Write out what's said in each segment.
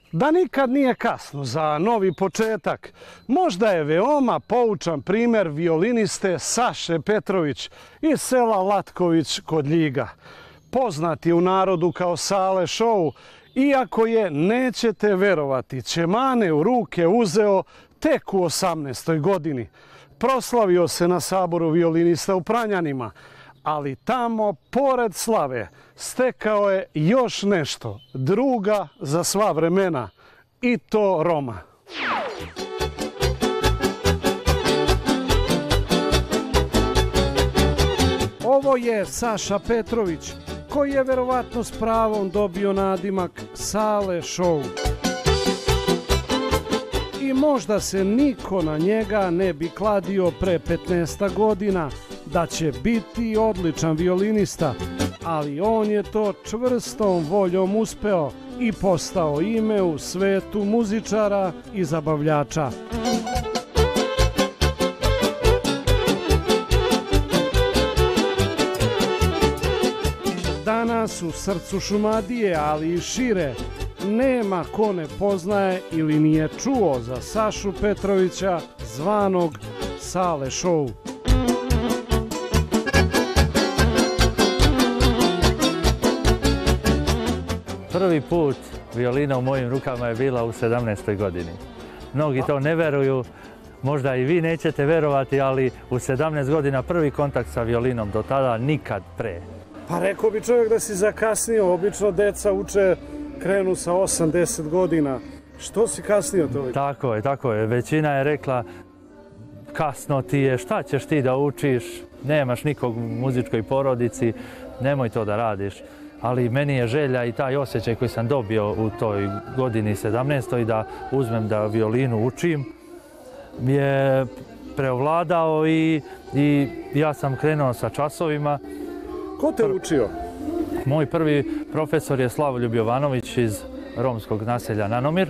Da nikad nije kasno za novi početak, možda je veoma poučan primjer violiniste Saše Petrović iz sela Latković kod Ljiga. Poznat je u narodu kao Sale Show, iako je, nećete verovati, ćemane u ruke uzeo tek u 18. godini. Proslavio se na saboru violinista u Pranjanima, ali tamo, pored slave, stekao je još nešto, druga za sva vremena, i to Roma. Ovo je Saša Petrović, koji je verovatno s pravom dobio nadimak Sale Show. I možda se niko na njega ne bi kladio pre 15 godina da će biti odličan violinista, ali on je to čvrstom voljom uspeo i postao ime u svetu muzičara i zabavljača. Danas u srcu Šumadije, ali i šire, nema ko ne poznaje ili nije čuo za Sašu Petrovića, zvanog Sale Show. Prvi put violina u mojim rukama je bila u 17. godini. Mnogi to ne veruju, možda i vi nećete verovati, ali u 17 godina prvi kontakt sa violinom, do tada nikad pre. Pa rekao bi čovjek da si zakasnio, obično deca uče, krenu sa 8-10 godina. Što si kasnio toliko? Tako je. Većina je rekla, kasno ti je, šta ćeš ti da učiš, nemaš nikog u muzičkoj porodici, nemoj to da radiš. Ali meni je želja i taj osjećaj koji sam dobio u toj godini 17. da uzmem da violinu učim, je preovladao i ja sam krenuo sa časovima. Ko te učio? Moj prvi profesor je Slavoljub Jovanović iz romskog naselja Nanomir.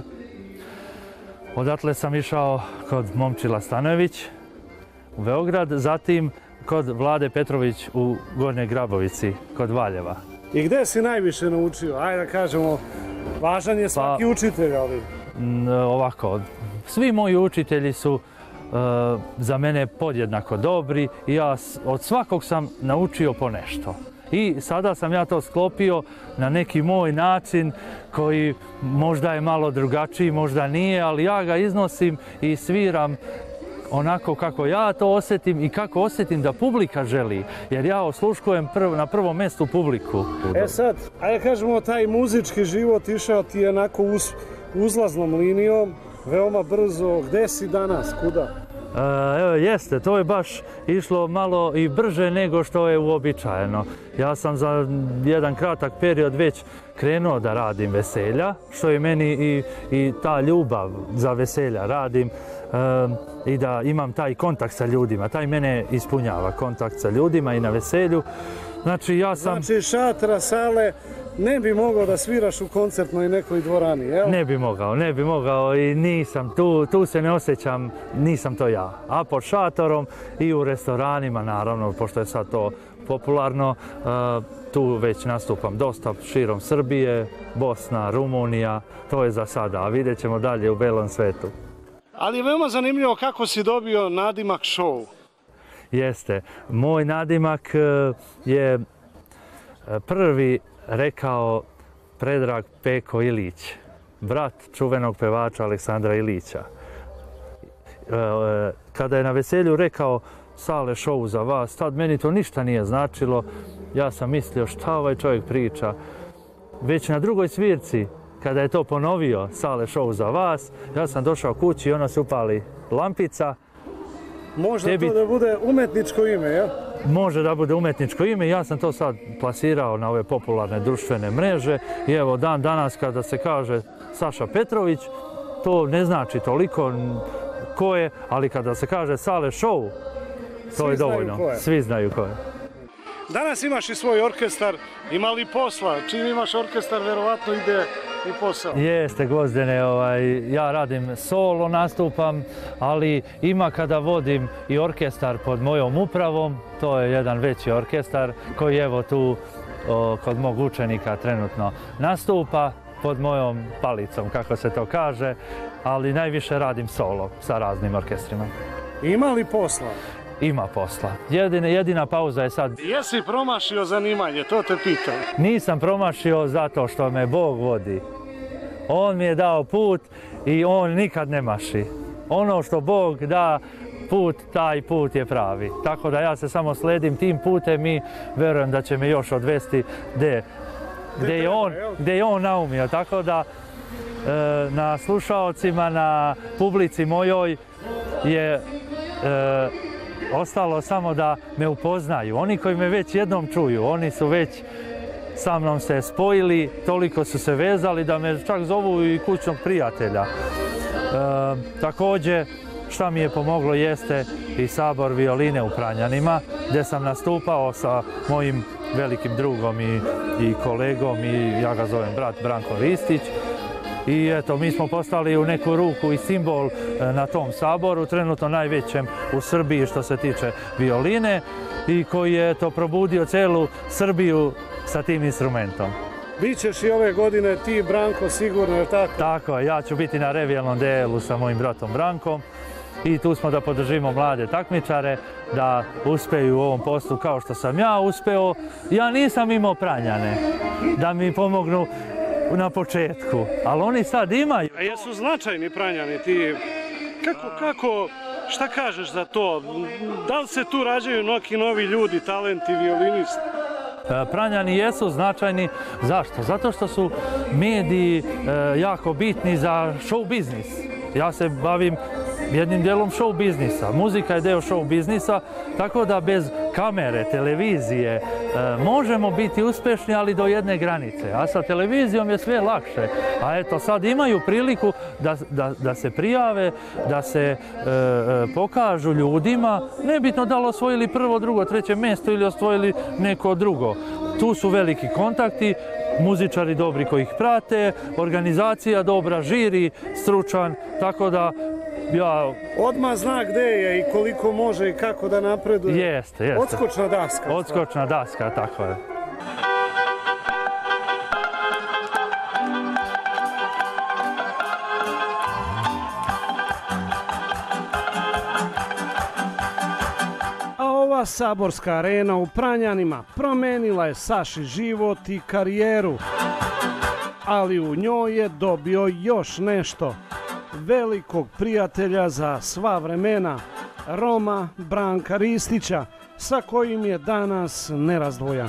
Odatle sam išao kod Momčila Stanojević u Beograd, zatim kod Vlade Petrović u Gornjoj Grabovici, kod Valjeva. I gde si najviše naučio? Ajde da kažemo, važan je svaki učitelj, ali... Ovako, svi moji učitelji su za mene podjednako dobri i ja od svakog sam naučio po nešto. I sada sam ja to sklopio na neki moj način koji možda je malo drugačiji, možda nije, ali ja ga iznosim i sviram onako kako ja to osjetim i kako osjetim da publika želi, jer ja osluškujem na prvom mjestu publiku. E sad, ajde kažemo, taj muzički život išao ti je onako uzlaznom linijom, veoma brzo. Gde si danas, kuda? Evo, jeste, to je baš išlo malo i brže nego što je uobičajeno. Ja sam za jedan kratak period već krenuo da radim veselja, što je meni i ta ljubav za veselja radim, i da imam taj kontakt sa ljudima. Taj mene ispunjava, kontakt sa ljudima i na veselju. Znači, Znači, šatra, sale, ne bi mogao da sviraš u koncertnoj nekoj dvorani, jel? Ne bi mogao i nisam, tu se ne osjećam, nisam to ja. A pod šatorom i u restoranima, naravno, pošto je sad to popularno, tu već nastupam dosta širom Srbije, Bosna, Rumunija, to je za sada, a vidjet ćemo dalje u belom svetu. Ali je veoma zanimljivo kako si dobio nadimak Show. Jeste. Moj nadimak je prvi rekao Predrag Peko Ilić, brat čuvenog pevača Aleksandra Ilića. Kada je na veselju rekao Sale Show za vas, tad meni to ništa nije značilo. Ja sam mislio šta ovaj čovjek priča. Već na drugoj svirci, kada je to ponovio, Sale Show za vas, ja sam došao kući i ono se upali lampica. Može to da bude umetničko ime, jel? Može da bude umetničko ime. Ja sam to sad plasirao na ove popularne društvene mreže i evo dan danas kada se kaže Saša Petrović, to ne znači toliko ko je, ali kada se kaže Sale Show, to je dovoljno. Svi znaju ko je. Danas imaš i svoj orkestar, ima li posla? Čim imaš orkestar, verovatno ide i posao. Jeste, Gvozdene, ja radim solo, nastupam, ali ima kada vodim i orkestar pod mojom upravom, to je jedan veći orkestar koji evo tu kod mog učenika trenutno nastupa pod mojom palicom, kako se to kaže, ali najviše radim solo sa raznim orkestrima. Ima li posla? Ima posla. Jedina pauza je sad. Jesi promašio zanimanje, to te pitam. Nisam promašio zato što me Bog vodi. On mi je dao put i on nikad ne maši. Ono što Bog da put, taj put je pravi. Tako da ja se samo sledim tim putem i verujem da će me još odvesti gdje je on naumio. Tako da na slušaocima, na publici mojoj je ostalo samo da me upoznaju. Oni koji me već jednom čuju, oni su već sa mnom se spojili, toliko su se vezali da me čak zovu i kućnog prijatelja. Također, šta mi je pomoglo jeste i sabor violine u Pranjanima, gdje sam nastupao sa mojim velikim drugom i kolegom, i ja ga zovem brat Branko Ristić. I eto, mi smo postali u neku ruku i simbol na tom saboru, trenutno najvećem u Srbiji što se tiče violine, i koji je to probudio celu Srbiju sa tim instrumentom. Bićeš i ove godine ti, Branko, sigurno, je tako? Tako, ja ću biti na revijalnom delu sa mojim bratom Brankom i tu smo da podržimo mlade takmičare, da uspeju u ovom poslu kao što sam ja uspeo. Ja nisam imao Pranjane da mi pomognu na početku, ali oni sad imaju. A jesu značajni Pranjani ti? Šta kažeš za to? Da li se tu rađaju neki novi ljudi, talenti, violinisti? Pranjani jesu značajni. Zašto? Zato što su mediji jako bitni za show biznis. Ja se bavim jednim dijelom show biznisa. Muzika je deo show biznisa, tako da bez kamere, televizije možemo biti uspješni, ali do jedne granice. A sa televizijom je sve lakše. A eto, sad imaju priliku da se prijave, da se pokažu ljudima, nebitno da li osvojili prvo, drugo, treće mjesto ili osvojili neko drugo. Tu su veliki kontakti, muzičari dobri koji ih prate, organizacija dobra, žiri stručan, tako da ja... Odmah zna gdje je i koliko može i kako da napreduje. Jeste. Odskočna daska. Odskočna daska, tako je. Ova saborska arena u Pranjanima promenila je Saši život i karijeru, ali u njoj je dobio još nešto. Velikog prijatelja za sva vremena, Roma Branka Ristića, sa kojim je danas nerazdvojan.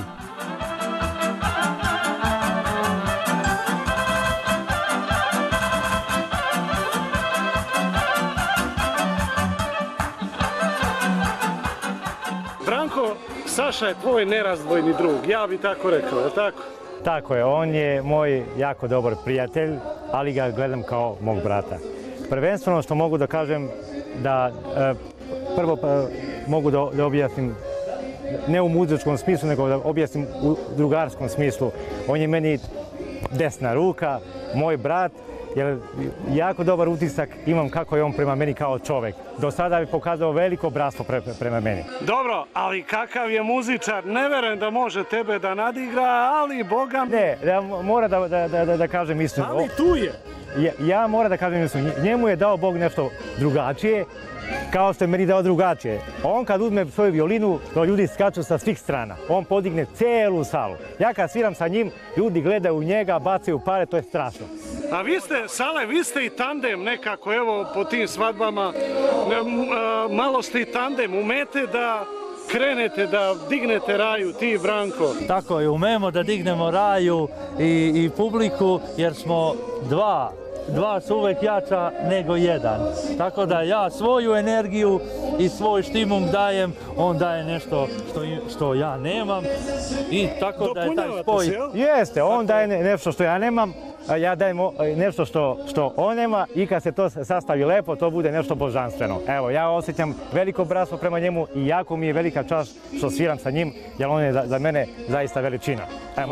Branko, Saša je tvoj nerazdvojni drug, ja bi tako rekao, je tako? Tako je, on je moj jako dobar prijatelj, ali ga gledam kao mog brata. Prvenstveno što mogu da kažem da prvo mogu da objasnim ne u muzičkom smislu, nego da objasnim u drugarskom smislu. On je meni desna ruka, moj brat, jer jako dobar utisak imam kako je on prema meni kao čovjek. Do sada bi pokazao veliko bratstvo prema meni. Dobro, ali kakav je muzičar, ne verujem da može tebe da nadigra, ali Boga... Ne, mora da kažem istinu. Ali tu je. Ja moram da kažem istinu, njemu je dao Bog nešto drugačije, kao što je meni dao drugačije. On kad uzme svoju violinu, to ljudi skaču sa svih strana. On podigne celu salu. Ja kad sviram sa njim, ljudi gledaju u njega, bacaju pare, to je strašno. A vi ste i tandem nekako, evo po tim svadbama, malo ste i tandem, umete da krenete, da dignete Raju, ti i Branko. Tako je, umemo da dignemo Raju i publiku, jer smo dva su uvek jača nego jedan. Tako da ja svoju energiju i svoj štimung dajem, on daje nešto što ja nemam i tako da je taj spoj. Jeste, on daje nešto što ja nemam, a ja dajem nešto što on nema i kad se to sastavi lepo, to bude nešto božanstveno. Evo, ja osjećam veliko bratstvo prema njemu i jako mi je velika čast što sviram sa njim, jer on je za mene zaista veličina. Evo.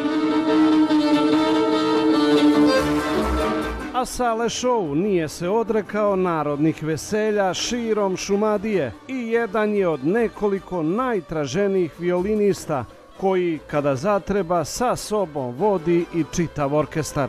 A Sale Show nije se odrekao narodnih veselja širom Šumadije i jedan je od nekoliko najtraženijih violinista koji kada zatreba sa sobom vodi i čitav orkestar.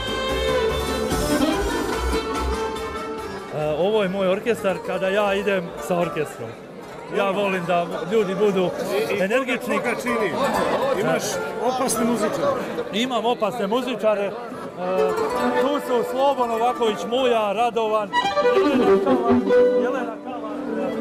Ovo je moj orkestar kada ja idem sa orkestrom. Ja volim da ljudi budu energični. Koga čini? Imaš opasne muzičare? Imam opasne muzičare. Tu su Slobo Novaković, Muja, Radovan, Jelena Kalan.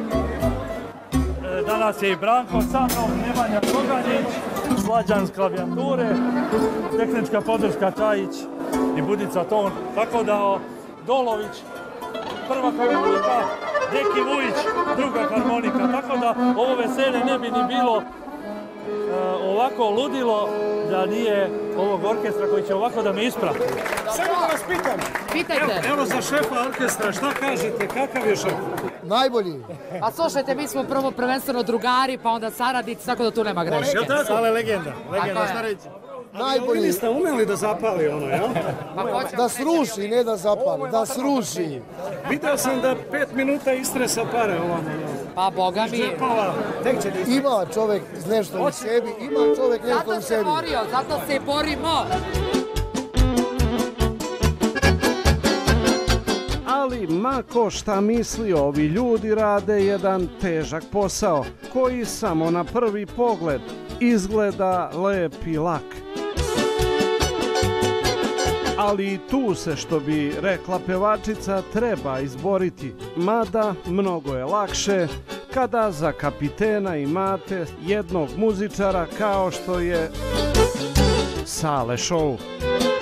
Danas je i Branko sa mnom, Nemanja Koganjić, Slađan s klavijature, tehnička podrška Čajić i Budica Ton. Tako da Dolović, prva harmonika, Deki Vujić, druga harmonika. Tako da ovo veselje ne bi ni bilo ovako ludilo da nije ovog orkestra koji će ovako da me isprati. Samo da vas pitam. Pitajte. Evo za šefa orkestra, šta kažete, kakav je šef? Najbolji. A slušajte, mi smo prvo prvenstveno drugari, pa onda saradnici, tako da tu nema greške. Sale legenda, Tako je. šta reći? Najbolji. Vi ste umeli da zapali ono, jel? Pa ko će- Da sruši, ne da zapali, da sruši. Video sam da 5 minuta istresa pare ovamo. Pa boga mi. Ima čovjek nešto u sebi, ima čovjek nešto Zato u se sebi. borio, zato se borimo. Ali ma ko šta mislio, ovi ljudi rade jedan težak posao koji samo na prvi pogled izgleda lep i lak. Ali i tu se, što bi rekla pevačica, treba izboriti, mada mnogo je lakše kada za kapitena imate jednog muzičara kao što je Sale Show.